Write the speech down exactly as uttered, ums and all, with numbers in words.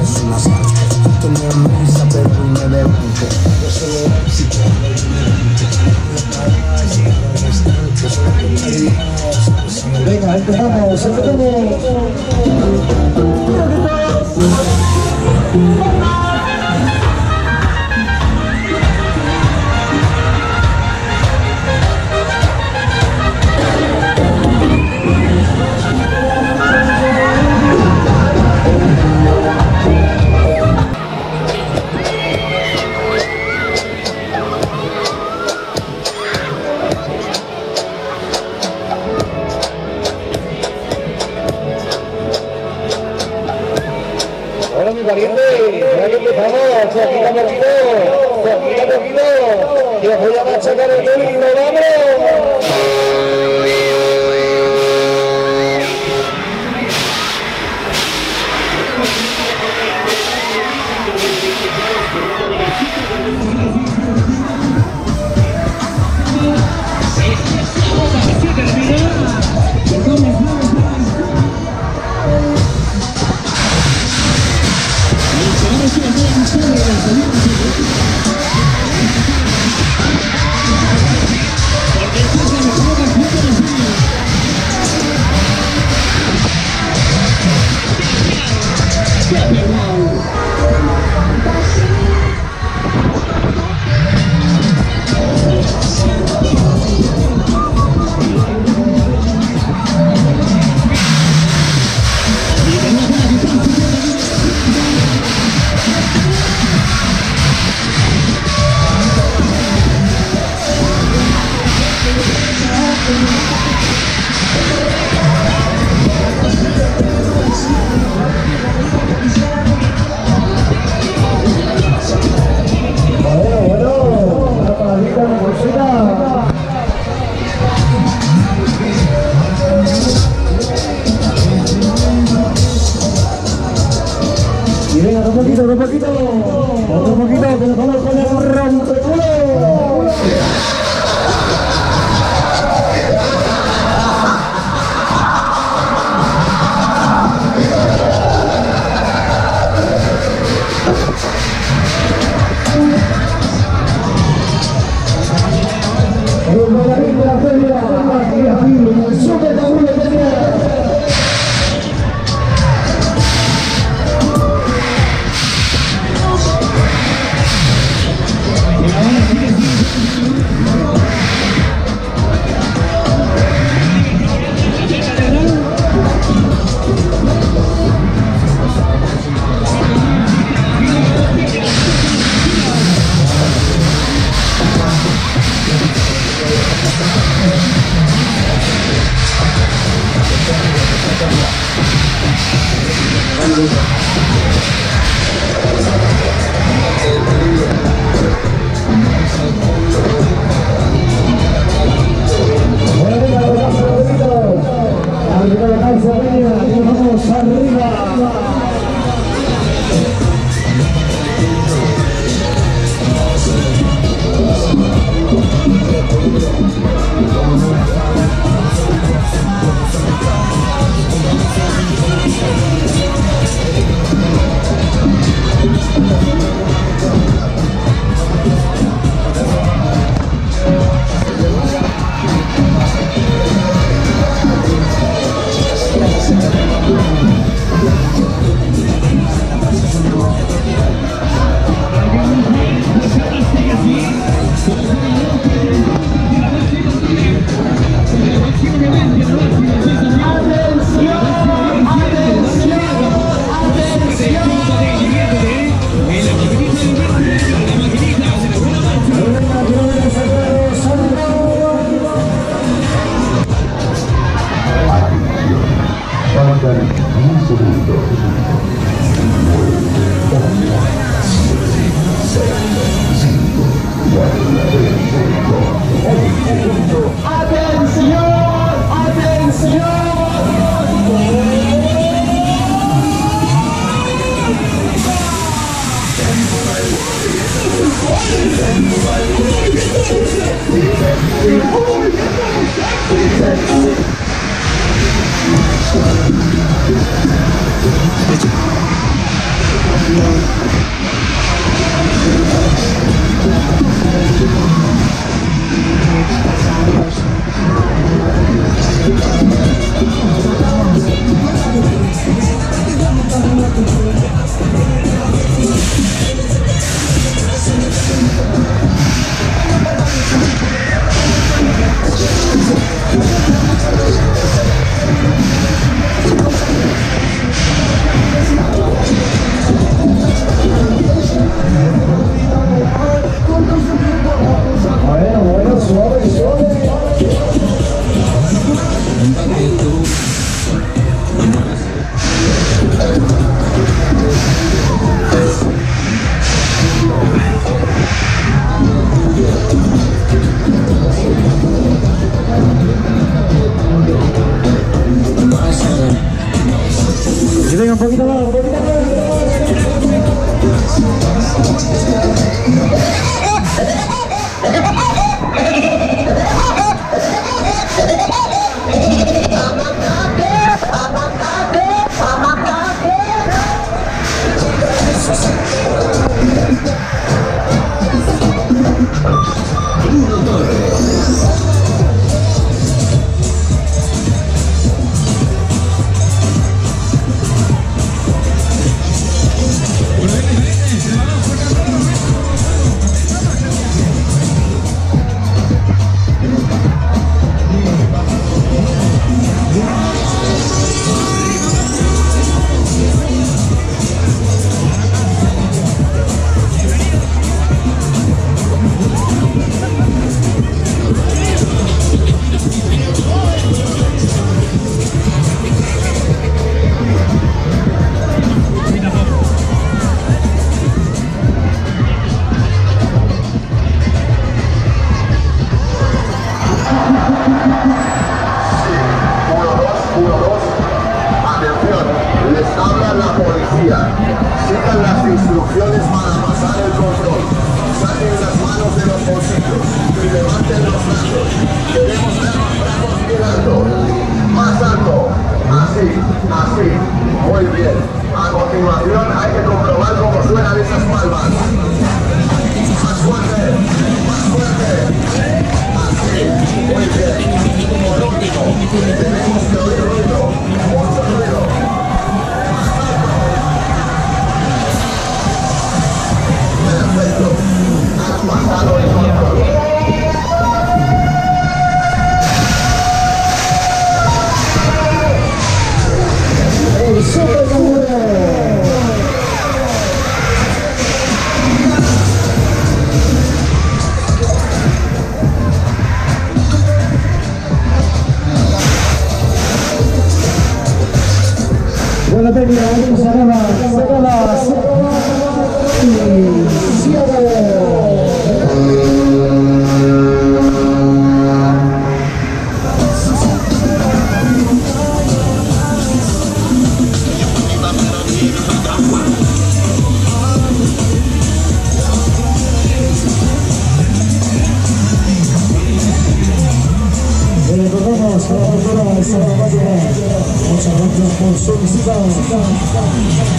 es una sal. Tenía misa, pero hoy me levanto. Yo solo éxito, venga, empezamos, empezamos. Bueno, mi pariente, ya que empezamos, aquí estamos cogido, aquí estamos cogido, y os voy a machacar el dedo y nos vamos. Y venga, otro poquito, otro poquito, otro poquito, que nos vamos con el rompeculo. El bailarín de la feria, aquí, aquí, súper tabulo tenía. Vamos arriba. Sigan las instrucciones para pasar el control. Saquen las manos de los bolsillos y levanten los brazos. Queremos ver los brazos bien alto. Más alto. Así, así. Muy bien. A continuación hay que comprobar cómo suenan esas palmas. Más fuerte. Más fuerte. Así. Muy bien. Por último, tenemos que oír ruido. Mucho ruido. Perfecto. Has pasado el control. El super canguro. Buena técnica, se acaba, se acaba, se acaba y se acabó. Recordamos a la cultura de Salvador. Muchas gracias por su visita.